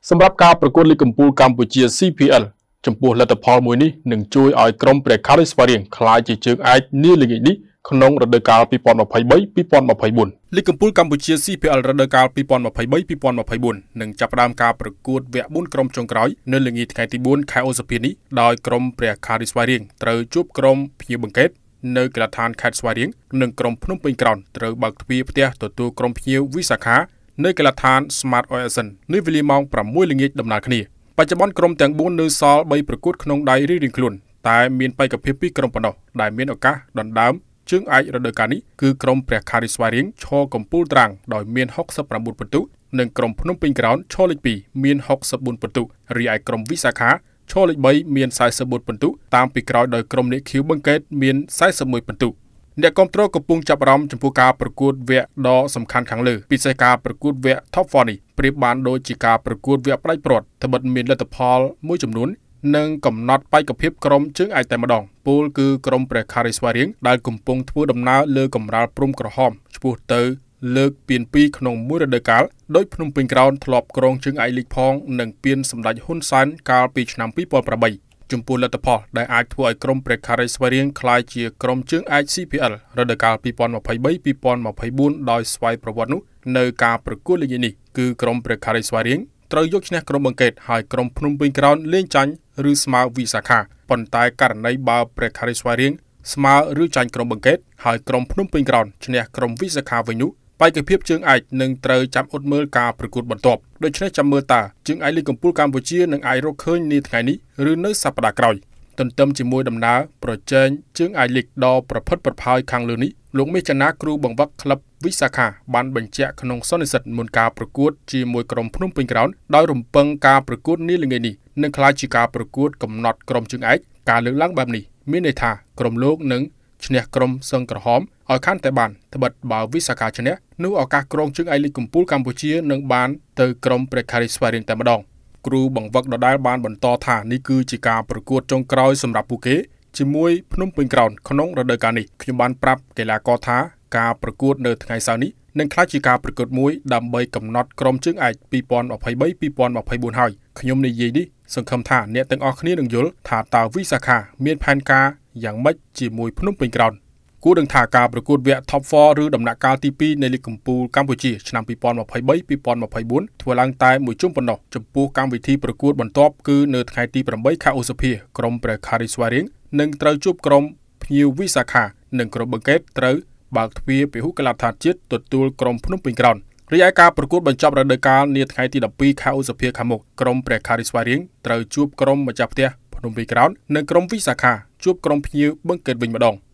សម្រាប់ការប្រកួតលីកកំពូលកម្ពុជា CPL ចំពោះលទ្ធផលមួយនេះនឹងជួយឲ្យក្រុមព្រះខារីស្វារៀងក្លាយជាជើងឯកនាល្ងាចនេះក្នុងរដូវកាល 2023-2024 លីកកំពូលកម្ពុជា CPL រដូវកាល 2023-2024 នឹងចាប់ផ្ដើមការប្រកួតវគ្គ 4 ក្រុមចុងក្រោយនៅល្ងាចថ្ងៃទី 4 ខែឧសភានេះដោយក្រុមព្រះខារីស្វារៀងត្រូវជួបក្រុមភ្ញៀវបង្កេតនៅកីឡដ្ឋានខេត្តស្វាយរៀងនិងក្រុមភ្នំពេញក្រោនត្រូវបើកទ្វារផ្ទះទទួលក្រុមភ្ញៀវវិសាខានៅកីឡដ្ឋាន Smart Oasis នៅវេលាម៉ោង 6 ល្ងាចដំណើរគ្នាបច្ចុប្បន្នក្រុមទាំង 4 នៅសល់ 3 ប្រកួតក្នុងដៃរៀងៗខ្លួនតែមានបេក្ខភាព 2 ក្រុមប៉ុណ្ណោះដែលមានឱកាសដណ្ដើមជើងឯករដូវកាលនេះគឺក្រុមព្រះខារីស្វារៀងឈរកំពូលត្រាំងដោយមាន 69 ពិន្ទុនិងក្រុមភ្នំពេញក្រោនឈរលេខ 2 មាន 64 ពិន្ទុរីឯក្រុមវិសាខាឈរលេខ 3 មាន 44 ពិន្ទុតាមពីក្រោយដោយក្រុមអ្នកខៀវបង្កេតមាន 41 ពិន្ទុអ្នកគាំទ្រកំពុងចាប់អារម្មណ៍ចំពោះការប្រកួតវគ្គដ៏សំខាន់ខាងលើពិសេសការប្រកួតវគ្គ Top 4 នេះប្រៀបបានដូចជាការប្រកួតវគ្គផ្ដាច់ព្រាត់ត្បិតមានលទ្ធផលមួយចំនួននិងកំណត់បេក្ខភាពក្រុមជើងឯកតែម្ដងពលគឺក្រុមព្រះខារីស្វារៀងដែលកំពុងធ្វើដំណើរលើកម្រាលព្រំក្រហមឆ្ពោះទៅលើកពាន2ក្នុងមួយរដូវកាលដោយភ្នំពេញក្រោនធ្លាប់ក្រងជើងឯកលីកផងនិងពានសម្ដេចហ៊ុនសែនកាលពីឆ្នាំ 2008 ចំពោះលទ្ធផលដែលអាចធ្វើឲ្យក្រុមព្រះខារីស្វារៀងក្លាយជាក្រុមជើងឯក CPL រដូវកាល 2023-2024 ដោយស្វ័យប្រវត្តិនោះនៅការប្រកួតលេខនេះគឺក្រុមព្រះខារីស្វារៀងត្រូវយកឈ្នះក្រុមបង្កេតហើយក្រុមភ្នំពេញក្រោនលេងចាញ់ឬស្មើវិសាខាប៉ុន្តែករណីបើព្រះខារីស្វារៀងស្មើឬចាញ់ក្រុមបង្កេតហើយក្រុមភ្នំពេញក្រោនឈ្នះក្រុមវិសាខាវិញនោះបេក្ខភាពជើងឯកនឹងត្រូវចាំអ៊ុតមើលការប្រកួតបន្ទាប់ដូច្នេះចាំមើលតើជើងឯកលីកកំពូលកម្ពុជានឹងអាចរកឃើញនាថ្ងៃនេះឬនៅសប្តាហ៍ក្រោយទន្ទឹមជាមួយដំណើរប្រជែងជើងឯកលីកដ៏ប្រផិតប្រផាយខាងលើនេះលោកមេចនាគ្រូបង្វឹកក្លឹបវិសាខាបានបញ្ជាក់ក្នុងសន្និសីទមុនការប្រកួតជាមួយក្រុមភ្នំពេញក្រោនដោយរំពឹងការប្រកួតនាល្ងាចនេះនឹងក្លាយជាការប្រកួតកំណត់ក្រុមជើងឯកការលើកឡើងបែបនេះមានន័យថាក្រុមលោកនឹងឈ្នះក្រុមសឹងក្រហមឲ្យកាន់តែបានត្បិតបើវិសាខាឈ្នះនោះឱកាសក្រុមជើងឯកលីកកំពូលកម្ពុជានឹងបានទៅក្រុមព្រះខារីស្វារៀងតែម្ដងគ្រូបង្វឹកដដែលបានបន្តថានេះគឺជាការប្រកួតចុងក្រោយសម្រាប់ពួកគេជាមួយភ្នំពេញក្រោនក្នុងរដូវកាលនេះខ្ញុំបានប្រាប់កីឡាករថាការប្រកួតនៅថ្ងៃសៅរ៍នេះនឹងក្លាយជាការប្រកួតមួយដើម្បីកំណត់ក្រុមជើងឯក 2023-2024 ហើយខ្ញុំនិយាយនេះសង្ឃឹមថាអ្នកទាំងអស់គ្នានឹងយល់ថាតើវិសាខាមានផែនការយ៉ាងម៉េចជាមួយភ្នំពេញក្រោនគួរដឹងថាការប្រកួតវគ្គ Top 4 ឬដំណាក់កាលទី2នៃលីកកំពូលកម្ពុជាឆ្នាំ 2023-2024 ធ្វើឡើងតែមួយជុំប៉ុណ្ណោះចំពោះកម្មវិធីប្រកួតបន្ទាប់គឺនៅថ្ងៃទី 8 ខែឧសភាក្រុមព្រះខារីស្វារៀងនឹងត្រូវជួបក្រុមភ្ញៀវវិសាខានិងក្រុមបង្កេតត្រូវបើកទ្វារពហុកីឡដ្ឋានជាតិទទួលក្រុមភ្នំពេញក្រោនរីឯការប្រកួតបញ្ចប់រដូវកាលនាថ្ងៃទី 12 ខែឧសភាខាងមុខក្រុមព្រះខារីស្វារៀងត្រូវជួបក្រុមម្ចាស់ផ្ទះភ្នំពេញក្រោននិងក្រុមវិសាខាជួបក្រុមភ្ញៀវបង្កេតវិញម្ដង